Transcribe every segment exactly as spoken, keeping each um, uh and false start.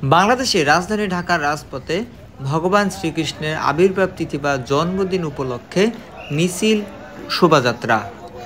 বাংলাদেশের রাজধানী ঢাকার রাজপথে ভগবান শ্রীকৃষ্ণের আবির্ভাব তিথি বা জন্মদিন উপলক্ষে মিছিল শোভাযাত্রা।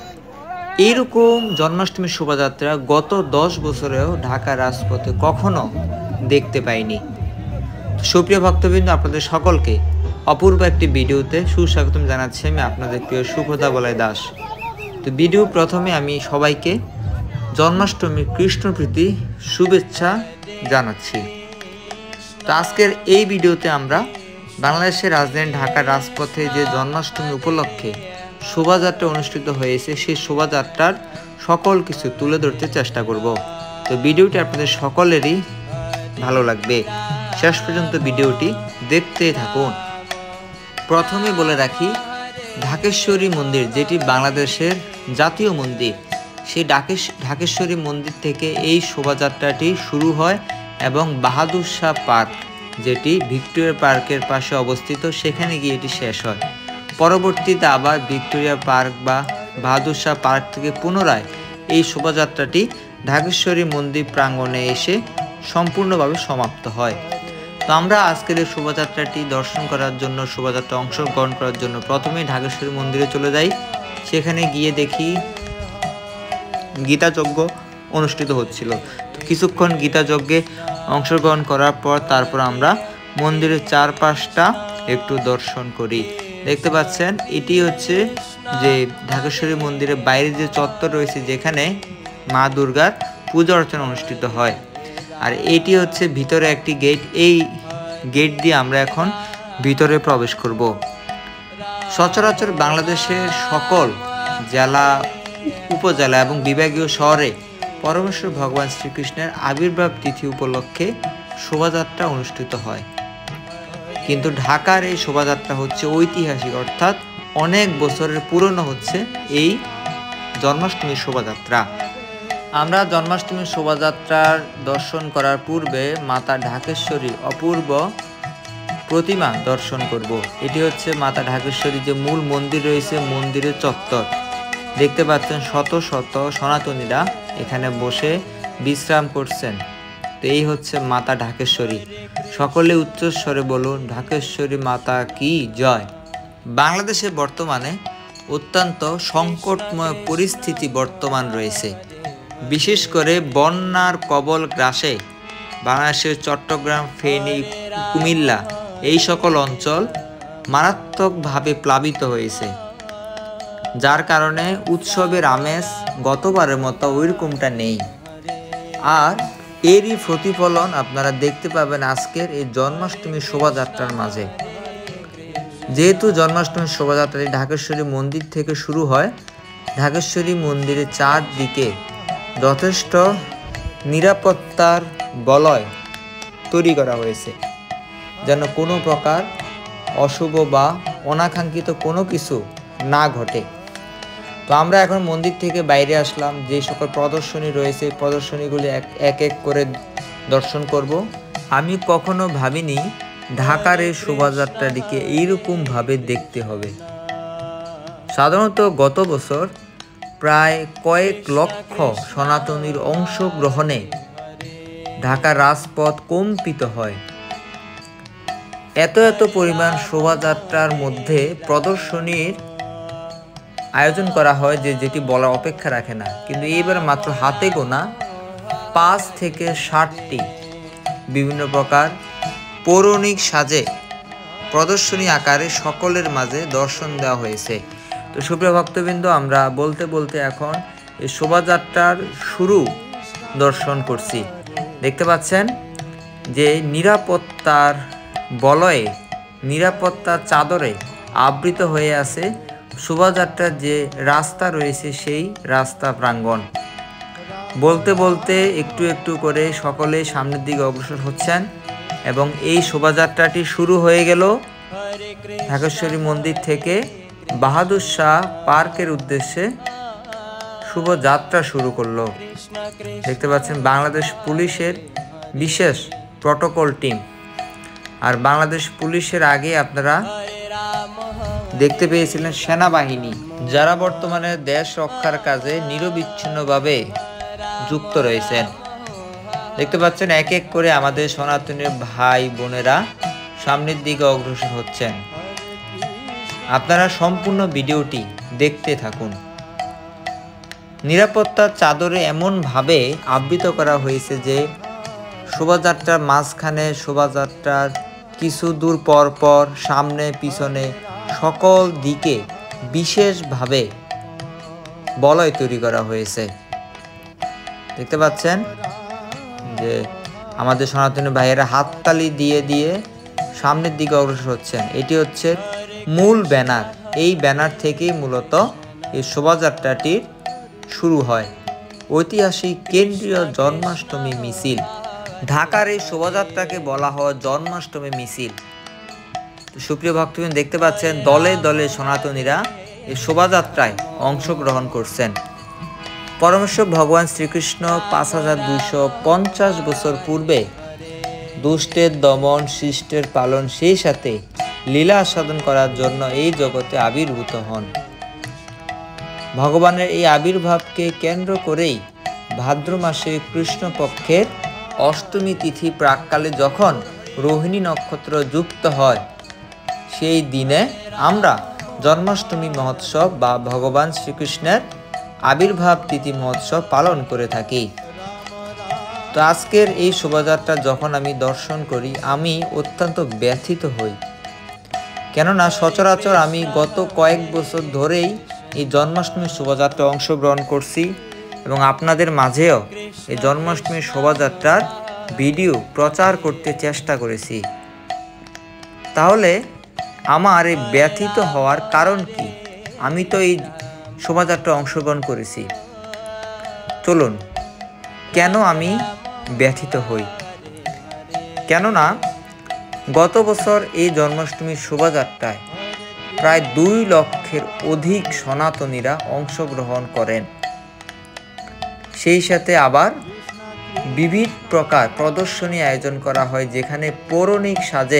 এইরকম জন্মাষ্টমীর শোভাযাত্রা গত দশ বছরেও ঢাকার রাজপথে কখনো দেখতে পাইনি। সুপ্রিয় ভক্তবৃন্দ, আপনাদের সকলকে অপূর্ব একটি ভিডিওতে সুস্বাগতম জানাচ্ছি। আমি আপনাদের প্রিয় সুব্রতা বলাই দাস। তো ভিডিও প্রথমে আমি সবাইকে জন্মাষ্টমীর কৃষ্ণপ্রীতি শুভেচ্ছা জানাচ্ছি। তো আজকের এই ভিডিওতে আমরা বাংলাদেশের রাজধানী ঢাকার রাজপথে যে জন্মাষ্টমী উপলক্ষে শোভাযাত্রা অনুষ্ঠিত হয়েছে সেই শোভাযাত্রার সকল কিছু তুলে ধরতে চেষ্টা করব। তো ভিডিওটি আপনাদের সকলেরই ভালো লাগবে, শেষ পর্যন্ত ভিডিওটি দেখতে থাকুন। প্রথমে বলে রাখি, ঢাকেশ্বরী মন্দির যেটি বাংলাদেশের জাতীয় মন্দির, সেই ঢাকেশ ঢাকেশ্বরী মন্দির থেকে এই শোভাযাত্রাটি শুরু হয় এবং বাহাদুর শাহ পার্ক, যেটি ভিক্টোরিয়া পার্কের পাশে অবস্থিত, সেখানে গিয়ে এটি শেষ হয়। পরবর্তীতে আবার ভিক্টোরিয়া পার্ক বা বাহাদুর শাহ পার্ক থেকে পুনরায় এই শোভাযাত্রাটি ঢাকেশ্বরী মন্দির প্রাঙ্গণে এসে সম্পূর্ণভাবে সমাপ্ত হয়। তো আমরা আজকের এই শোভাযাত্রাটি দর্শন করার জন্য, শোভাযাত্রা অংশগ্রহণ করার জন্য প্রথমেই ঢাকেশ্বরী মন্দিরে চলে যাই। সেখানে গিয়ে দেখি গীতাযজ্ঞ অনুষ্ঠিত হচ্ছিল। তো কিছুক্ষণ গীতাযজ্ঞে অংশগ্রহণ করার পর তারপর আমরা মন্দিরের চারপাশটা একটু দর্শন করি। দেখতে পাচ্ছেন, এটি হচ্ছে যে ঢাকেশ্বরী মন্দিরের বাইরে যে চত্বর রয়েছে, যেখানে মা দুর্গার পূজা অর্চনা অনুষ্ঠিত হয়। আর এটি হচ্ছে ভিতরে একটি গেট। এই গেট দিয়ে আমরা এখন ভিতরে প্রবেশ করব। সচরাচর বাংলাদেশের সকল জেলা, উপজেলা এবং বিভাগীয় শহরে পরমেশ্বর ভগবান শ্রীকৃষ্ণের আবির্ভাব তিথি উপলক্ষে শোভাযাত্রা অনুষ্ঠিত হয়, কিন্তু ঢাকার এই শোভাযাত্রা হচ্ছে ঐতিহাসিক, অর্থাৎ অনেক বছরের পুরনো হচ্ছে এই জন্মাষ্টমীর শোভাযাত্রা। আমরা জন্মাষ্টমীর শোভাযাত্রার দর্শন করার পূর্বে মাতা ঢাকেশ্বরী অপূর্ব প্রতিমা দর্শন করব। এটি হচ্ছে মাতা ঢাকেশ্বরী যে মূল মন্দির রয়েছে, মন্দিরের চত্বর। দেখতে পাচ্ছেন শত শত সনাতনীরা এখানে বসে বিশ্রাম করছেন। তো এই হচ্ছে মাতা ঢাকেশ্বরী। সকলে উচ্চস্বরে বলুন, ঢাকেশ্বরী মাতা কি জয়। বাংলাদেশে বর্তমানে অত্যন্ত সংকটময় পরিস্থিতি বর্তমান রয়েছে। বিশেষ করে বন্যার কবল গ্রাসে বাংলাদেশের চট্টগ্রাম, ফেনী, কুমিল্লা এই সকল অঞ্চল মারাত্মকভাবে প্লাবিত হয়েছে, যার কারণে উৎসবের আমেজ গতবারের মতো ওইরকমটা নেই। আর এরই প্রতিফলন আপনারা দেখতে পাবেন আজকের এই জন্মাষ্টমীর শোভাযাত্রার মাঝে। যেহেতু জন্মাষ্টমীর শোভাযাত্রাটি ঢাকেশ্বরী মন্দির থেকে শুরু হয়, ঢাকেশ্বরী মন্দিরের চারদিকে যথেষ্ট নিরাপত্তার বলয় তৈরি করা হয়েছে, যেন কোনো প্রকার অশুভ বা অনাকাঙ্ক্ষিত কোনো কিছু না ঘটে। তো আমরা এখন মন্দির থেকে বাইরে আসলাম। যে সকল প্রদর্শনী রয়েছে, প্রদর্শনীগুলি এক এক এক করে দর্শন করব। আমি কখনো ভাবিনি ঢাকার এই শোভাযাত্রাটিকে এইরকমভাবে দেখতে হবে। সাধারণত গত বছর প্রায় কয়েক লক্ষ সনাতনীর অংশগ্রহণে ঢাকার রাজপথ কম্পিত হয়। এত এত পরিমাণ শোভাযাত্রার মধ্যে প্রদর্শনীর আয়োজন করা হয় যে যেটি বলার অপেক্ষা রাখে না, কিন্তু এইবার মাত্র হাতে গোনা পাঁচ থেকে ষাটটি বিভিন্ন প্রকার পৌরাণিক সাজে প্রদর্শনী আকারে সকলের মাঝে দর্শন দেওয়া হয়েছে। তো সুপ্রিয় ভক্তবৃন্দ, আমরা বলতে বলতে এখন এই শোভাযাত্রার শুরু দর্শন করছি। দেখতে পাচ্ছেন যে নিরাপত্তার বলয়ে, নিরাপত্তার চাদরে আবৃত হয়ে আছে শোভাযাত্রার যে রাস্তা রয়েছে, সেই রাস্তা প্রাঙ্গণ। বলতে বলতে একটু একটু করে সকলে সামনের দিকে অগ্রসর হচ্ছেন এবং এই শোভাযাত্রাটি শুরু হয়ে গেল ঢাকেশ্বরী মন্দির থেকে বাহাদুর শাহ পার্কের উদ্দেশ্যে শুভযাত্রা শুরু করলো। দেখতে পাচ্ছেন বাংলাদেশ পুলিশের বিশেষ প্রটোকল টিম। আর বাংলাদেশ পুলিশের আগে আপনারা দেখতে পেয়েছিলেন সেনাবাহিনী, যারা বর্তমানে দেশ রক্ষার কাজে নিরবিচ্ছিন্নভাবে যুক্ত রয়েছেন। দেখতে পাচ্ছেন এক এক করে আমাদের সনাতনী ভাই বোনেরা সামনের দিকে অগ্রসর হচ্ছেন। আপনারা সম্পূর্ণ ভিডিওটি দেখতে থাকুন। নিরাপত্তার চাদরে এমনভাবে আবৃত করা হয়েছে যে শোভাযাত্রার মাঝখানে, শোভাযাত্রার কিছু দূর পর পর, সামনে পিছনে সকল দিকে বিশেষভাবে বলয় তৈরি করা হয়েছে। দেখতে পাচ্ছেন যে আমাদের সনাতনী ভাইয়েরা হাততালি দিয়ে দিয়ে সামনের দিকে অগ্রসর হচ্ছেন। এটি হচ্ছে মূল ব্যানার। এই ব্যানার থেকেই মূলত এই শোভাযাত্রাটির শুরু হয়। ঐতিহাসিক কেন্দ্রীয় জন্মাষ্টমী মিছিল। ঢাকার এই শোভাযাত্রাকে বলা হয় জন্মাষ্টমী মিছিল। সুপ্রিয় ভক্তবৃন্দ, দেখতে পাচ্ছেন দলে দলে সনাতনীরা এই শোভাযাত্রায় অংশগ্রহণ করছেন। পরমেশ্বর ভগবান শ্রীকৃষ্ণ পাঁচ হাজার দুইশো পঞ্চাশ বছর পূর্বে দুষ্টের দমন, শিষ্টের পালন, সেই সাথে লীলা আস্বাদন করার জন্য এই জগতে আবির্ভূত হন। ভগবানের এই আবির্ভাবকে কেন্দ্র করেই ভাদ্র মাসে কৃষ্ণপক্ষের অষ্টমী তিথি প্রাককালে যখন রোহিণী নক্ষত্র যুক্ত হয়, সেই দিনে আমরা জন্মাষ্টমী মহোৎসব বা ভগবান শ্রীকৃষ্ণের আবির্ভাব তিথি মহোৎসব পালন করে থাকি। তো আজকের এই শোভাযাত্রা যখন আমি দর্শন করি, আমি অত্যন্ত ব্যথিত হই। কেননা সচরাচর আমি গত কয়েক বছর ধরেই এই জন্মাষ্টমীর শোভাযাত্রায় অংশগ্রহণ করছি এবং আপনাদের মাঝেও এই জন্মাষ্টমীর শোভাযাত্রার ভিডিও প্রচার করতে চেষ্টা করেছি। তাহলে আমার এই ব্যথিত হওয়ার কারণ কি? আমি তো এই শোভাযাত্রায় অংশগ্রহণ করেছি। চলুন, কেন আমি ব্যথিত হই? কেননা গত বছর এই জন্মাষ্টমীর শোভাযাত্রায় প্রায় দুই লক্ষের অধিক সনাতনীরা অংশগ্রহণ করেন। সেই সাথে আবার বিবিধ প্রকার প্রদর্শনী আয়োজন করা হয়, যেখানে পৌরাণিক সাজে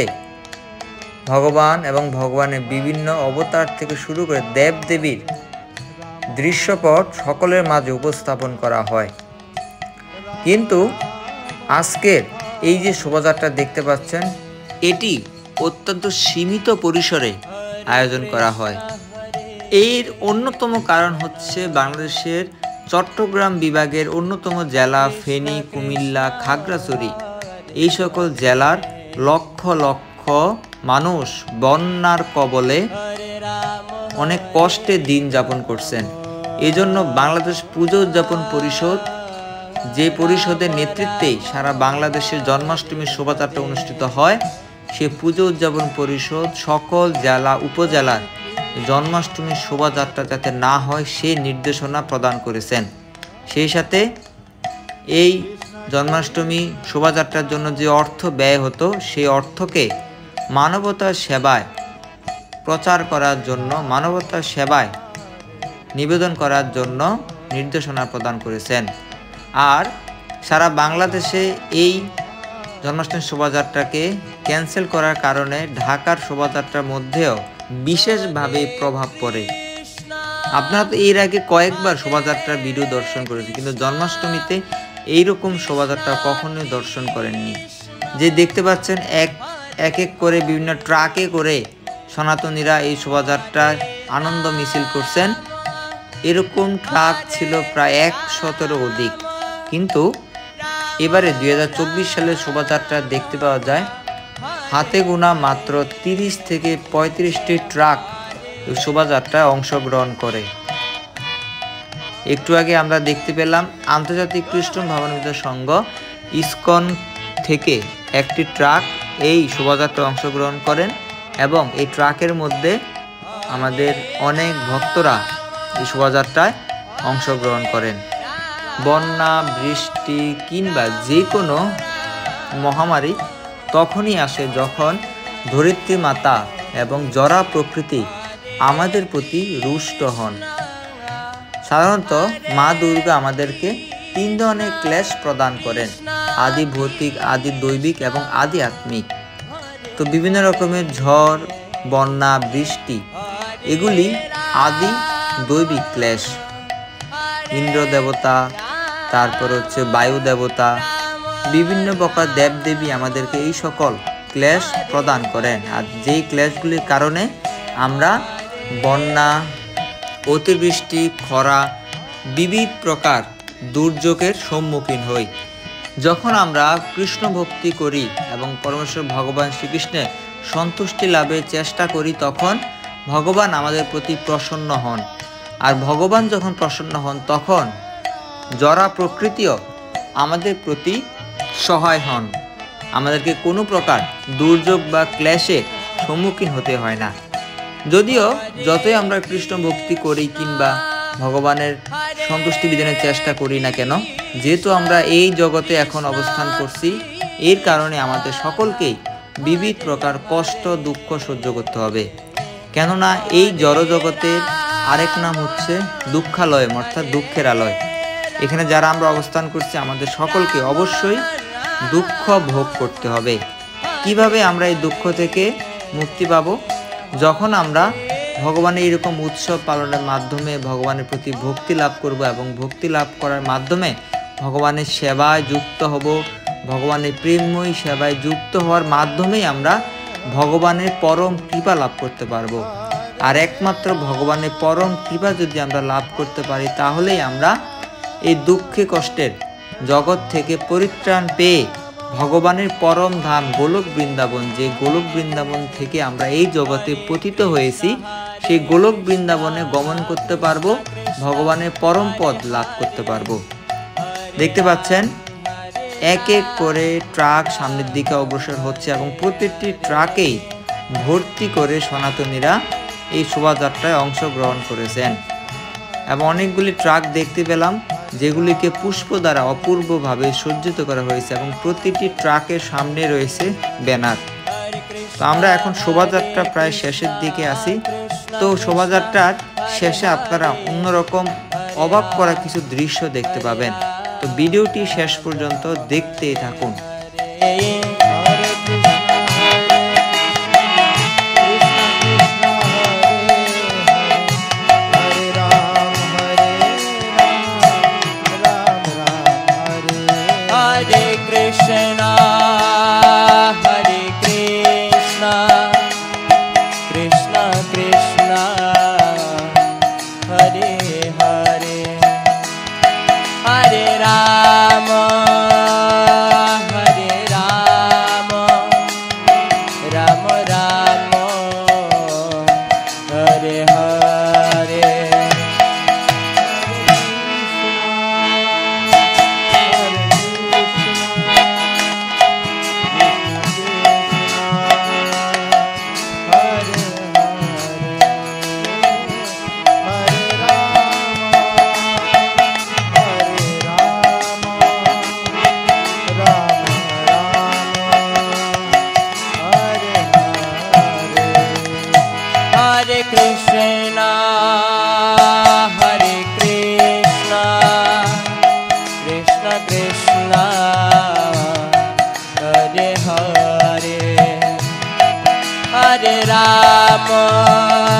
ভগবান এবং ভগবানের বিভিন্ন অবতার থেকে শুরু করে দেবদেবীর দৃশ্যপট সকলের মাঝে উপস্থাপন করা হয়। কিন্তু আজকের এই যে শোভাযাত্রা দেখতে পাচ্ছেন, এটি অত্যন্ত সীমিত পরিসরে আয়োজন করা হয়। এর অন্যতম কারণ হচ্ছে বাংলাদেশের চট্টগ্রাম বিভাগের অন্যতম জেলা ফেনী, কুমিল্লা, খাগড়াছড়ি এই সকল জেলার লক্ষ লক্ষ মানুষ বন্যার কবলে অনেক কষ্টে দিন যাপন করছেন। এজন্য বাংলাদেশ পুজো উদযাপন পরিষদ, যে পরিষদের নেতৃত্বেই সারা বাংলাদেশের জন্মাষ্টমীর শোভাযাত্রা অনুষ্ঠিত হয়, সে পুজো উদযাপন পরিষদ সকল জেলা উপজেলার জন্মাষ্টমীর শোভাযাত্রা যাতে না হয় সেই নির্দেশনা প্রদান করেছেন। সেই সাথে এই জন্মাষ্টমী শোভাযাত্রার জন্য যে অর্থ ব্যয় হতো, সেই অর্থকে মানবতার সেবায় প্রচার করার জন্য, মানবতার সেবায় নিবেদন করার জন্য নির্দেশনা প্রদান করেছেন। আর সারা বাংলাদেশে এই জন্মাষ্টমী শোভাযাত্রাকে ক্যান্সেল করার কারণে ঢাকার শোভাযাত্রার মধ্যেও বিশেষভাবে প্রভাব পড়ে। আপনারা তো এর আগে কয়েকবার শোভাযাত্রার ভিডিও দর্শন করেছে, কিন্তু জন্মাষ্টমীতে এইরকম শোভাযাত্রা কখনোই দর্শন করেননি। যে দেখতে পাচ্ছেন এক এক এক করে বিভিন্ন ট্রাকে করে সনাতনীরা এই শোভাযাত্রায় আনন্দ মিছিল করছেন, এরকম ট্রাক ছিল প্রায় একশতেরও অধিক। কিন্তু এবারে দুই হাজার চব্বিশ সালের শোভাযাত্রা দেখতে পাওয়া যায় হাতে গোনা মাত্র তিরিশ থেকে পঁয়ত্রিশটি ট্রাক শোভাযাত্রায় অংশগ্রহণ করে। একটু আগে আমরা দেখতে পেলাম আন্তর্জাতিক খ্রিস্টান ভাবান্বিত সংঘ ইসকন থেকে একটি ট্রাক এই শোভাযাত্রায় অংশগ্রহণ করেন এবং এই ট্রাকের মধ্যে আমাদের অনেক ভক্তরা এই শোভাযাত্রায় অংশগ্রহণ করেন। বন্যা, বৃষ্টি কিংবা যে কোনো মহামারী তখনই আসে যখন ধরিত্রী মাতা এবং জরা প্রকৃতি আমাদের প্রতি রুষ্ট হন। সাধারণত মা দুর্গা আমাদেরকে তিন ধরনের ক্লেশ প্রদান করেন: আদি ভৌতিক, আদি দৈবিক এবং আদি আত্মিক। তো বিভিন্ন রকমের ঝড়, বন্যা, বৃষ্টি এগুলি আদি দৈবিক ক্লেশ। ইন্দ্র দেবতা, তারপর হচ্ছে বায়ু দেবতা, বিভিন্ন প্রকার দেবদেবী আমাদেরকে এই সকল ক্লেশ প্রদান করেন। আর যেই ক্লেশগুলির কারণে আমরা বন্যা, অতিবৃষ্টি, খরা, বিবিধ প্রকার দুর্যোগের সম্মুখীন হই। যখন আমরা কৃষ্ণ ভক্তি করি এবং পরমেশ্বর ভগবান শ্রীকৃষ্ণের সন্তুষ্টি লাভের চেষ্টা করি, তখন ভগবান আমাদের প্রতি প্রসন্ন হন। আর ভগবান যখন প্রসন্ন হন, তখন জরা প্রকৃতিও আমাদের প্রতি সহায় হন। আমাদেরকে কোনো প্রকার দুর্যোগ বা ক্লেশে সম্মুখীন হতে হয় না। যদিও যতই আমরা কৃষ্ণ ভক্তি করি কিংবা ভগবানের সন্তুষ্টি বিধানের চেষ্টা করি না কেন, যেহেতু আমরা এই জগতে এখন অবস্থান করছি, এর কারণে আমাদের সকলকেই বিবিধ প্রকার কষ্ট, দুঃখ সহ্য করতে হবে। কেননা এই জড় জগতের আরেক নাম হচ্ছে দুঃখালয়, অর্থাৎ দুঃখের আলয়। এখানে যারা আমরা অবস্থান করছি, আমাদের সকলকে অবশ্যই দুঃখ ভোগ করতে হবে। কিভাবে আমরা এই দুঃখ থেকে মুক্তি পাবো? যখন আমরা ভগবানের এরকম উৎসব পালনের মাধ্যমে ভগবানের প্রতি ভক্তি লাভ করব এবং ভক্তি লাভ করার মাধ্যমে ভগবানের সেবায় যুক্ত হব। ভগবানের প্রেমময়ী সেবায় যুক্ত হওয়ার মাধ্যমেই আমরা ভগবানের পরম কৃপা লাভ করতে পারবো। আর একমাত্র ভগবানের পরম কৃপা যদি আমরা লাভ করতে পারি, তাহলেই আমরা এই দুঃখে কষ্টের জগৎ থেকে পরিত্রাণ পেয়ে ভগবানের পরম ধাম গোলক বৃন্দাবন, যে গোলক বৃন্দাবন থেকে আমরা এই জগতে পতিত হয়েছি, সেই গোলক বৃন্দাবনে গমন করতে পারবো, ভগবানের পরম পদ লাভ করতে পারবো। দেখতে পাচ্ছেন এক এক করে ট্রাক সামনের দিকে অগ্রসর হচ্ছে এবং প্রত্যেকটি ট্রাকেই ভর্তি করে সনাতনীরা এই শোভাযাত্রায় অংশগ্রহণ করেছেন। এবং অনেকগুলি ট্রাক দেখতে পেলাম যেগুলিকে পুষ্প দ্বারা অপূর্বভাবে সজ্জিত করা হয়েছে এবং প্রতিটি ট্রাকের সামনে রয়েছে ব্যানার। তো আমরা এখন শোভাযাত্রা প্রায় শেষের দিকে আছি। তো শোভাযাত্রার শেষে আপনারা অন্যরকম অবাক করা কিছু দৃশ্য দেখতে পাবেন। তো ভিডিওটি শেষ পর্যন্ত দেখতেই থাকুন। Hare Rama